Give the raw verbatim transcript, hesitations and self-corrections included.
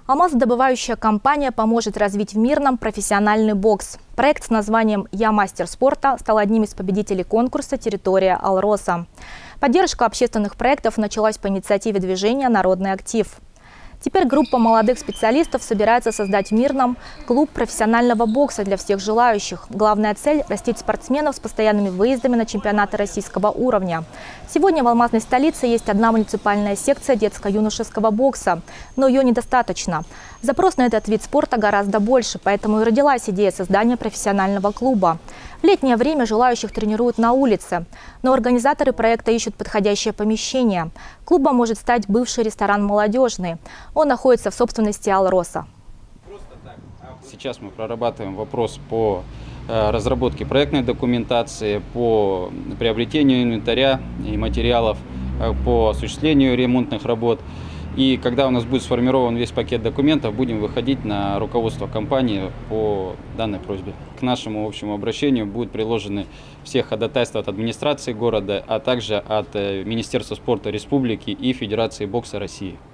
Алмазодобывающая компания поможет развить в Мирном профессиональный бокс. Проект с названием «Я мастер спорта» стал одним из победителей конкурса «Территория Алроса». Поддержка общественных проектов началась по инициативе движения «Народный актив». Теперь группа молодых специалистов собирается создать в Мирном клуб профессионального бокса для всех желающих. Главная цель – растить спортсменов с постоянными выездами на чемпионаты российского уровня. Сегодня в алмазной столице есть одна муниципальная секция детско-юношеского бокса, но ее недостаточно. Запрос на этот вид спорта гораздо больше, поэтому и родилась идея создания профессионального клуба. В летнее время желающих тренируют на улице, но организаторы проекта ищут подходящее помещение. Клубом может стать бывший ресторан «Молодежный». Он находится в собственности Алроса. Сейчас мы прорабатываем вопрос по разработке проектной документации, по приобретению инвентаря и материалов, по осуществлению ремонтных работ. И когда у нас будет сформирован весь пакет документов, будем выходить на руководство компании по данной просьбе. К нашему общему обращению будут приложены все ходатайства от администрации города, а также от Министерства спорта республики и Федерации бокса России.